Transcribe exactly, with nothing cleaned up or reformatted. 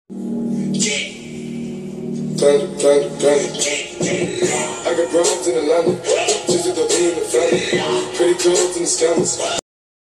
Panda, panda, panda. I got broads in Atlanta, just at the in the family. Pretty girls in the scammers.